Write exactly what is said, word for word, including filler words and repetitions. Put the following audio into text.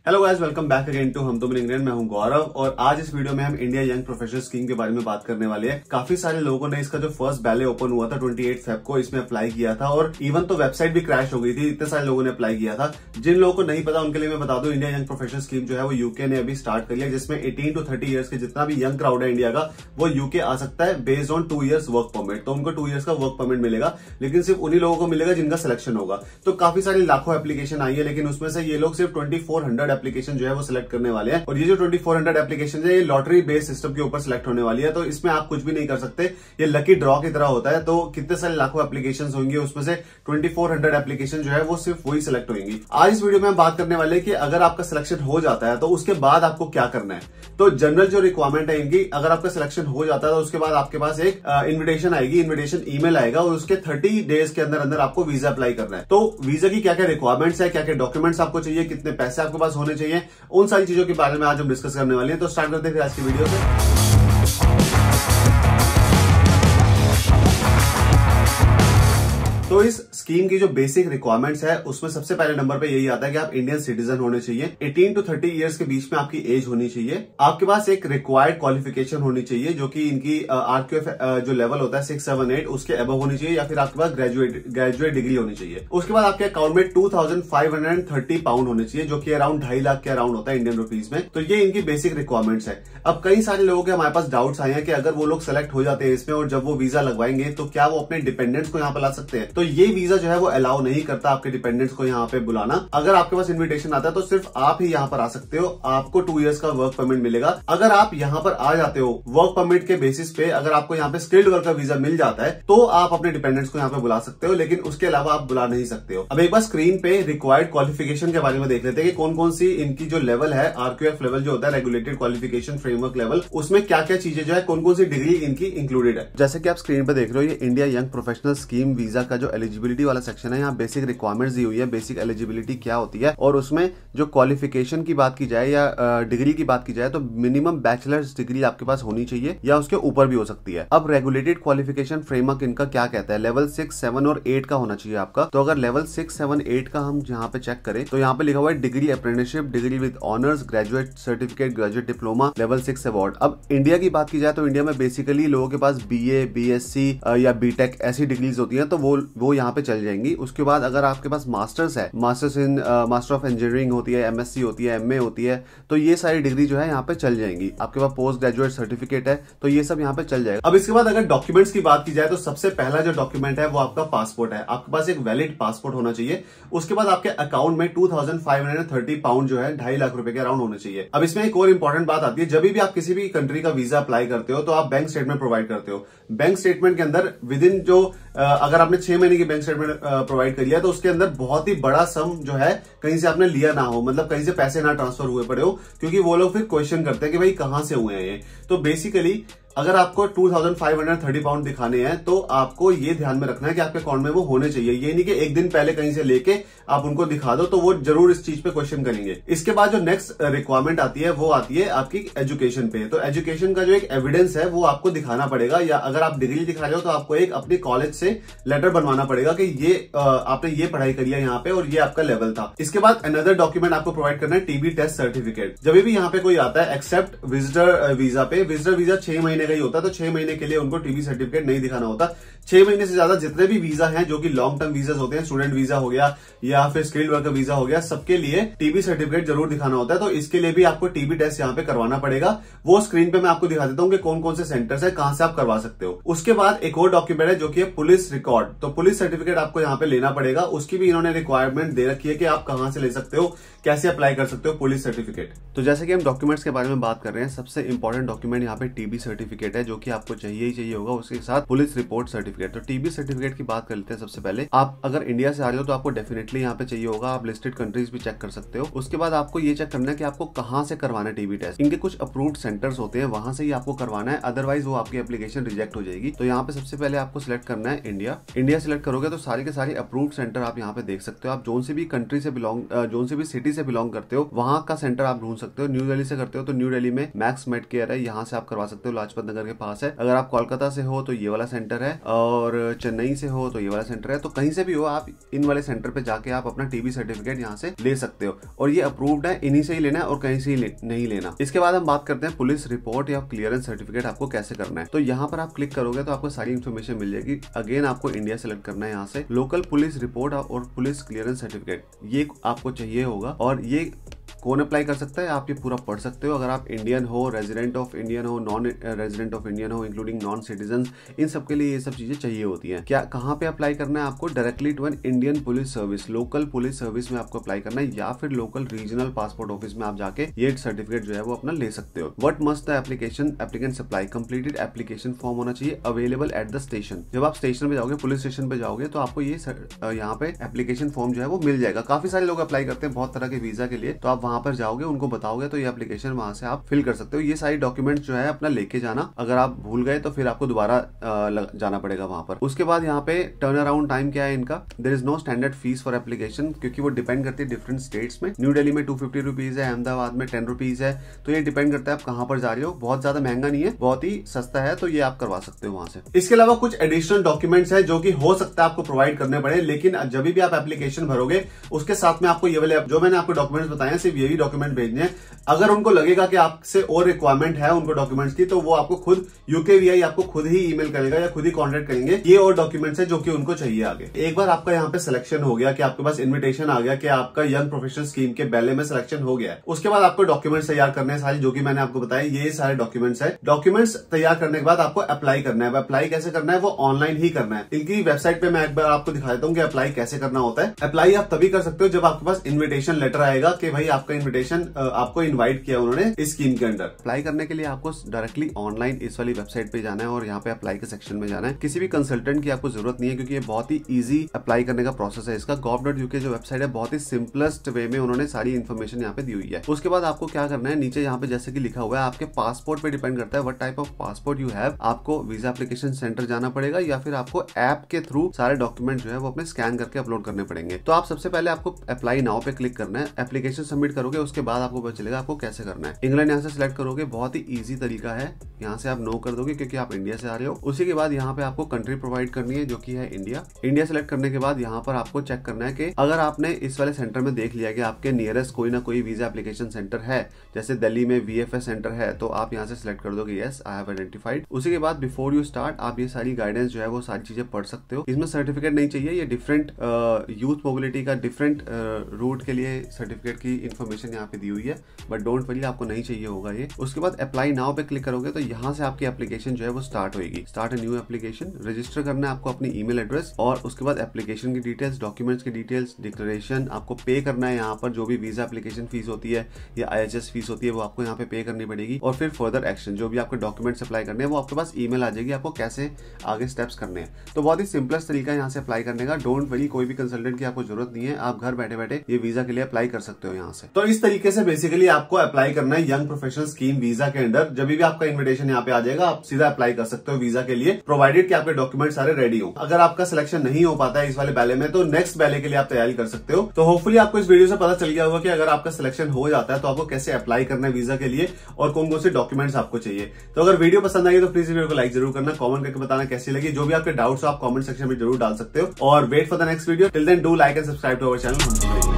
Hello guys, welcome back again to हम तो मिल England. मैं हूं गौरव और आज इस वीडियो में हम इंडिया यंग प्रोफेशनल स्कीम के बारे में बात करने वाले हैं। काफी सारे लोगों ने इसका जो फर्स्ट बैले ओपन हुआ था अट्ठाईस फेब को, इसमें अप्लाई किया था और इवन तो वेबसाइट भी क्रैश हो गई थी, इतने सारे लोगों ने अप्लाई किया था। जिन लोगों को नहीं पता उनके लिए मैं बता दूं, इंडिया यंग प्रोफेशनल स्कीम जो है वो यूके ने अभी स्टार्ट कर लिया, जिसमें एटीन टू थर्टी ईयर्स के जितना भी यंग क्राउड है इंडिया का, वो यूके आ सकता है based on two years work permit. तो उनको टू ईयर्स का वर्क परमिट मिलेगा, लेकिन सिर्फ उन्हीं लोगों को मिलेगा जिनका सिलेक्शन होगा। तो काफी सारी लाखों एप्लीकेशन आई है, लेकिन उसमें से ये लोग सिर्फ ट्वेंटी फोर हंड्रेड एप्लीकेशन जो है वो सिलेक्ट करने वाले हैं। और ये जो ट्वेंटी फोर हंड्रेड एप्लीकेशन है, ये लॉटरी बेस्ड सिस्टम के ऊपर सिलेक्ट होने वाली है। तो इसमें आप कुछ भी नहीं कर सकते, ये लकी ड्रॉ की तरह होता है। तो कितने सारे लाखों एप्लीकेशन होंगे, उसमें से ट्वेंटी फोर हंड्रेड एप्लीकेशन जो है वो सिर्फ वही सिलेक्ट होंगी। आज इस वीडियो में हम बात करने वाले हैं कि अगर आपका सिलेक्शन हो जाता है तो उसके बाद आपको क्या करना है। तो जनरल जो रिक्वायरमेंट है इनकी, अगर आपका सिलेक्शन हो जाता है तो उसके बाद आपके पास एक इन्विटेशन आएगी, इन्विटेशन ईमेल आएगा और उसके थर्टी डेज के अंदर अंदर आपको वीजा अप्लाई करना है। तो वीजा की क्या क्या रिक्वायरमेंट्स है, क्या क्या डॉक्यूमेंट्स आपको चाहिए, कितने पैसे आपके पास होने चाहिए, उन सारी चीजों के बारे में आज हम डिस्कस करने वाले हैं। तो स्टार्ट करते हैं फिर आज की वीडियो से। तो इस स्कीम की जो बेसिक रिक्वायरमेंट्स है उसमें सबसे पहले नंबर पे यही आता है कि आप इंडियन सिटीजन होने चाहिए, एटीन टू थर्टी इयर्स के बीच में आपकी एज होनी चाहिए, आपके पास एक रिक्वायर्ड क्वालिफिकेशन होनी चाहिए जो कि इनकी आरक्यूएफ जो लेवल होता है सिक्स सेवन एट उसके अबव होनी चाहिए, या फिर आपके पास ग्रेजुएट ग्रेजुएट डिग्री होनी चाहिए। उसके बाद आपके अकाउंट में two thousand five hundred thirty pound होने चाहिए, जो कि अराउंड ढाई लाख के अराउंड होता है इंडियन रुपीज में। तो ये इनकी बेसिक रिक्वायरमेंट्स है। अब कई सारे लोगों के हमारे पास डाउट्स आए हैं कि अगर वो लोग सेलेक्ट हो जाते हैं इसमें और जब वो वीजा लगवाएंगे तो क्या वो अपने डिपेंडेंट्स को यहाँ पर ला सकते हैं। तो ये वीजा जो है वो अलाउ नहीं करता आपके डिपेंडेंट्स को यहाँ पे बुलाना। अगर आपके पास इन्विटेशन आता है तो सिर्फ आप ही यहाँ पर आ सकते हो, आपको टू इयर्स का वर्क परमिट मिलेगा। अगर आप यहाँ पर आ जाते हो वर्क परमिट के बेसिस पे, अगर आपको यहाँ पे स्किल्ड वर्कर वीजा मिल जाता है तो आप अपने डिपेंडेंट्स को यहाँ पे बुला सकते हो, लेकिन उसके अलावा आप बुला नहीं सकते हो। अब एक बार स्क्रीन पे रिक्वायर्ड क्वालिफिकेशन के बारे में देख लेते हैं कि कौन कौन सी इनकी जो लेवल है, आरक्यूएफ लेवल जो होता है रेगुलेटेड क्वालिफिकेशन फ्रेमवर्क लेवल, उसमें क्या क्या चीजें जो है, कौन कौन सी डिग्री इनकी इंक्लूडेड है। जैसे कि आप स्क्रीन पे देख रहे हो, ये India young professional scheme visa का जो एलिजिबिलिटी वाला सेक्शन है, यहाँ बेसिक रिक्वायरमेंट्स दी हुई है, बेसिक एलिजिबिलिटी क्या होती है, और उसमें जो क्वालिफिकेशन की बात की जाए या डिग्री की बात की जाए तो मिनिमम बैचलर्स डिग्री आपके पास होनी चाहिए या उसके ऊपर भी हो सकती है। अब रेगुलेटेड क्वालिफिकेशन फ्रेमवर्क इनका क्या कहता है, लेवल सिक्स सेवन और एट का होना चाहिए आपका। तो अगर लेवल सिक्स सेवन एट का हम यहाँ पे चेक करें तो यहाँ पे लिखा हुआ है degree apprenticeship, degree with honours, graduate certificate, graduate diploma, level six award. अब इंडिया की बात की जाए तो इंडिया में बेसिकली लोगों के पास B A, B S C या बी टेक ऐसी डिग्रीज होती है, तो वो वो यहाँ पे चल जाएंगी। उसके बाद अगर आपके पास मास्टर्स है, masters in master of engineering होती है, एमएससी होती है, एमए होती है, तो ये सारी डिग्री जो है यहाँ पे चल जाएंगी। आपके पास पोस्ट ग्रेजुएट सर्टिफिकेट है तो ये सब यहाँ पे चल जाएगा। अब इसके बाद अगर डॉक्यूमेंट्स की बात की जाए तो सबसे पहला जो डॉक्यूमेंट है वो आपका पासपोर्ट है। आपके पास एक वैलिड पासपोर्ट होना चाहिए। उसके बाद आपके अकाउंट में two thousand five hundred thirty pound जो है, ढाई लाख रुपए के अराउंड होने चाहिए। अब इसमें एक और इंपॉर्टेंट बात आती है, जब भी आप किसी भी कंट्री का वीजा अप्लाई करते हो तो आप बैंक स्टेटमेंट प्रोवाइड करते हो। बैंक स्टेटमेंट के अंदर विद इन जो अगर आपने छह महीने की बैंक स्टेटमेंट प्रोवाइड करी है तो उसके अंदर बहुत ही बड़ा सम जो है कहीं से आपने लिया ना हो, मतलब कहीं से पैसे ना ट्रांसफर हुए पड़े हो, क्योंकि वो लोग फिर क्वेश्चन करते हैं कि भाई कहां से हुए हैं ये। तो बेसिकली अगर आपको two thousand five hundred thirty pound दिखाने हैं तो आपको ये ध्यान में रखना है कि आपके अकाउंट में वो होने चाहिए। ये नहीं कि एक दिन पहले कहीं से लेके आप उनको दिखा दो, तो वो जरूर इस चीज पे क्वेश्चन करेंगे। इसके बाद जो नेक्स्ट रिक्वायरमेंट आती है वो आती है आपकी एजुकेशन पे। तो एजुकेशन का जो एक एविडेंस है वो आपको दिखाना पड़ेगा, या अगर आप डिग्री दिखा रहे हो तो आपको एक अपने कॉलेज से लेटर बनवाना पड़ेगा कि ये आपने ये पढ़ाई करी है यहाँ पे और ये आपका लेवल था। इसके बाद अनदर डॉक्यूमेंट आपको प्रोवाइड करना है टीबी टेस्ट सर्टिफिकेट। जब भी यहाँ पे कोई आता है एक्सेप्ट विजिटर वीजा पे, विजिटर वीजा छह महीने का ही होता है, तो छह महीने के लिए उनको टीबी सर्टिफिकेट नहीं दिखाना होता। छह महीने से ज्यादा जितने भी वीजा हैं जो कि लॉन्ग टर्म वीजा होते हैं, स्टूडेंट वीजा हो गया या फिर स्किल्ड वर्कर वीजा हो गया, सबके लिए टीबी सर्टिफिकेट जरूर दिखाना होता है। तो इसके लिए भी आपको टीबी टेस्ट यहाँ पे करवाना पड़ेगा। वो स्क्रीन पे मैं आपको दिखा देता हूँ कि कौन कौन से सेंटर्स है, कहां से आप करवा सकते हो। उसके बाद एक और डॉक्यूमेंट है जो कि है पुलिस रिकॉर्ड। तो पुलिस सर्टिफिकेट आपको यहाँ पे लेना पड़ेगा। उसकी भी इन्होंने रिक्वायरमेंट दे रखी है कि आप कहां से ले सकते हो, कैसे अप्लाई कर सकते हो पुलिस सर्टिफिकेट। तो जैसे कि हम डॉक्यूमेंट्स के बारे में बात कर रहे हैं, सबसे इंपॉर्टेंट डॉक्यूमेंट यहाँ पे टीबी सर्टिफिकेट है, जो कि आपको चाहिए ही चाहिए होगा। उसके साथ पुलिस रिपोर्ट सर्टिफिकेट। तो टीबी सर्टिफिकेट की बात कर लेते हैं। सबसे पहले आप अगर इंडिया से आ रहे हो तो आपको डेफिनेटली यहाँ पे चाहिए होगा। आप लिस्टेड कंट्रीज भी चेक कर सकते हो। उसके बाद आपको ये चेक करना है कि आपको कहाँ से करवाना है टीबी टेस्ट। इनके कुछ अप्रूव्ड सेंटर्स होते हैं, वहां से ही आपको करवाना है, अदरवाइज वो आपकी एप्लीकेशन रिजेक्ट हो जाएगी। तो यहाँ पे सबसे पहले आपको सिलेक्ट करना है इंडिया। इंडिया सिलेक्ट करोगे तो सारे के सारे अप्रूव्ड सेंटर आप यहाँ पे देख सकते हो। आप जोन से भी कंट्री से बिलोंग, जोन से भी सिटी से बिलोंग करते हो, वहां का सेंटर आप ढूंढ सकते हो। न्यू दिल्ली से करते हो तो न्यू दिल्ली में मैक्स मेड केयर है, यहाँ से आप करवा सकते हो। लाजपत नगर के पास है। अगर आप कोलकाता से हो तो ये वाला सेंटर है, और चेन्नई से हो तो ये वाला सेंटर है। तो कहीं से भी हो आप इन वाले सेंटर पे जाके आप अपना टीबी सर्टिफिकेट यहाँ से ले सकते हो, और ये अप्रूव्ड है, इन्हीं से ही लेना है और कहीं से ही ले, नहीं लेना। इसके बाद हम बात करते हैं पुलिस रिपोर्ट या क्लियरेंस सर्टिफिकेट आपको कैसे करना है। तो यहाँ पर आप क्लिक करोगे तो आपको सारी इन्फॉर्मेशन मिल जाएगी। अगेन आपको इंडिया सेलेक्ट करना है, यहाँ से लोकल पुलिस रिपोर्ट और पुलिस क्लियरेंस सर्टिफिकेट ये आपको चाहिए होगा। और ये कौन अप्लाई कर सकता है आप ये पूरा पढ़ सकते हो। अगर आप इंडियन हो, रेजिडेंट ऑफ इंडियन हो, नॉन रेजिडेंट ऑफ इंडियन हो, इंक्लूडिंग नॉन सिटीजन, इन सब के लिए ये सब चीजें चाहिए होती हैं। क्या कहाँ पे अप्लाई करना है आपको? Directly to an Indian police service, local police service में आपको अप्लाई करना है, या फिर लोकल रीजनल पासपोर्ट ऑफिस में आप जाके ये सर्टिफिकेट जो है वो अपना ले सकते हो। What must the application applicant supply? Completed application form होना चाहिए, अवेलेबल एट द स्टेशन। जब आप स्टेशन पे जाओगे, पुलिस स्टेशन पे जाओगे, तो आपको ये यहाँ पे एप्लीकेशन फॉर्म जो है वो मिल जाएगा। काफी सारे लोग अप्लाई करते हैं बहुत तरह के वीजा के लिए, तो आप वहां पर जाओगे, उनको बताओगे तो ये एप्लीकेशन वहां से आप फिल कर सकते हो। ये सारी डॉक्यूमेंट्स जो है अपना लेके जाना, अगर आप भूल गए तो फिर आपको दोबारा जाना पड़ेगा वहां पर। उसके बाद यहाँ पे टर्न अराउंड टाइम क्या है इनका? There is no standard fees for application, क्योंकि वो डिपेंड करती है डिफरेंट स्टेट्स में। न्यू दिल्ली में टू फिफ्टी रुपीज है, अहमदाबाद में टेन रुपीज है, तो ये डिपेंड करता है आप कहाँ पर जा रहे हो। बहुत ज्यादा महंगा नहीं है, बहुत ही सस्ता है, तो ये आप करवा सकते हो वहां से। इसके अलावा कुछ एडिशनल डॉक्यूमेंट्स है जो कि हो सकता है आपको प्रोवाइड करने पड़े, लेकिन जब भी आप एप्लीकेशन भरोगे उसके साथ में आपको ये वाले जो मैंने आपको डॉक्यूमेंट्स बताए हैं, सिर्फ यही डॉक्यूमेंट भेजने हैं। अगर उनको लगेगा कि आपसे और रिक्वायरमेंट है उनको डॉक्यूमेंट्स की, तो वो आपको खुद यूकेवीआई आपको खुद ही ईमेल करेगा या खुद ही कांटेक्ट करेंगे। ये और डॉक्यूमेंट्स है जो कि उनको चाहिए आगे। एक बार आपका यहाँ पे सिलेक्शन हो गया कि आपके पास इन्विटेशन आ गया कि आपका यंग प्रोफेशनल स्कीम के बैले में सिलेक्शन हो गया है, उसके बाद आपको डॉक्यूमेंट्स तैयार करने हैं सारे, जो कि मैंने आपको बताया ये सारे डॉक्यूमेंट्स है। डॉक्यूमेंट्स तैयार करने के बाद आपको अप्लाई करना है। अप्लाई कैसे करना है? वो ऑनलाइन ही करना है। इनकी वेबसाइट पे मैं एक बार आपको दिखा देता हूँ कि अप्लाई कैसे करना होता है। अप्लाई आप तभी कर सकते हो जब आपके पास इन्विटेशन लेटर आएगा कि भाई आपका इन्विटेशन आपको इन्वाइट किया उन्होंने इस स्कीम के अंदर। अप्लाई करने के लिए आपको डायरेक्टली ऑनलाइन इस वाली वेबसाइट पे जाना है और यहाँ पे अप्लाई के सेक्शन में जाना है। किसी भी कंसल्टेंट की आपको जरूरत नहीं है, क्योंकि ये बहुत ही इजी अप्लाई करने का प्रोसेस है इसका। गॉव डॉट यूके जो वेबसाइट है, बहुत ही सिंपलेस्ट वे में उन्होंने सारी इन्फॉर्मेशन यहाँ पे दी हुई है। उसके बाद आपको क्या करना है, नीचे यहाँ पे जैसे कि लिखा हुआ है, आपके पासपोर्ट पे डिपेंड करता है what type of passport you have. आपको वीजा एप्लीकेशन सेंटर जाना पड़ेगा, या फिर आपको ऐप के थ्रू सारे डॉक्यूमेंट जो है वो अपने स्कैन करके अपलोड करने पड़ेंगे। तो आप सबसे पहले आपको अप्लाई नाउ पे क्लिक करना है, एप्लीकेशन सबमिट करोगे, उसके बाद आपको पता चलेगा आपको कैसे करना है। इंग्लैंड यहाँ से सिलेक्ट करोगे, बहुत ही इजी तरीका है, यहाँ से आप नो कर दोगे क्योंकि आप इंडिया से आ रहे हो। उसी के बाद यहाँ पे आपको कंट्री प्रोवाइड करनी है जो कि है इंडिया। इंडिया सेलेक्ट करने के बाद यहाँ पर आपको चेक करना है कि अगर आपने इस वाले सेंटर में देख लिया कि आपके नियरेस्ट कोई ना कोई वीजा एप्लीकेशन सेंटर है, जैसे दिल्ली में वीएफएस सेंटर है, तो आप यहाँ से सिलेक्ट कर दोगे यस आई हैव आइडेंटिफाइड। उसी के बाद बिफोर यू स्टार्ट आप ये सारी गाइडेंस जो है वो सारी चीजें पढ़ सकते हो। इसमें सर्टिफिकेट नहीं चाहिए, ये डिफरेंट यूथ मोबिलिटी का डिफरेंट रूट के लिए सर्टिफिकेट की इन्फॉर्मेशन यहाँ पे दी हुई है, बट डोंट वरी आपको नहीं चाहिए होगा ये। उसके बाद अप्लाई नाउ पे क्लिक करोगे तो यहाँ से आपकी एप्लीकेशन जो है वो स्टार्ट होगी। Start a new application, register करना है आपको अपनी ईमेल एड्रेस, और उसके बाद एप्लीकेशन की डिटेल्स, डॉक्यूमेंट्स की डिटेल्स, डिक्लेरेशन आपको पे करना है। यहाँ पर जो भी वीजा एप्लीकेशन फीस होती है या आईएचएस फीस होती है वो आपको यहाँ पे पे करनी पड़ेगी, और फिर फर्दर एक्शन जो भी आपको डॉक्यूमेंट्स अप्लाई करने हैं वो आपके पास ईमेल आ जाएगी आपको कैसे आगे स्टेप्स करने हैं। तो बहुत ही सिंपलेस्ट तरीका है यहाँ से अप्लाई करने का। डोंट वरी, कोई भी कंसल्टेंट की आपको जरूरत नहीं है, आप घर बैठे बैठे ये वीजा के लिए अप्लाई कर सकते हो यहाँ से। तो इस तरीके से बेसिकली आपको अप्लाई करना है यंग प्रोफेशनल स्कीम वीजा के अंडर। जब भी आपका इन्विटेशन यहाँ पे आ जाएगा आप सीधा अप्लाई कर सकते हो वीजा के लिए, प्रोवाइडेड कि आपके डॉक्यूमेंट सारे रेडी हो। अगर आपका सिलेक्शन नहीं हो पाता है इस वाले बैले में, तो नेक्स्ट बैले के लिए आप तैयारी कर सकते हो। तो होपफुली आपको इस वीडियो से पता चल गया होगा कि अगर आपका सिलेक्शन हो जाता है तो आपको कैसे अप्लाई करना है वीजा के लिए और कौन कौन से डॉक्यूमेंट्स आपको चाहिए। तो अगर वीडियो पसंद आई तो प्लीज वीडियो को लाइक जरूर करना, कमेंट करके बताना कैसी लगी। जो भी आपके डाउट्स हो आप कमेंट सेक्शन में जरूर डाल सकते हो, और wait for the next video. Till then do like and subscribe to our channel.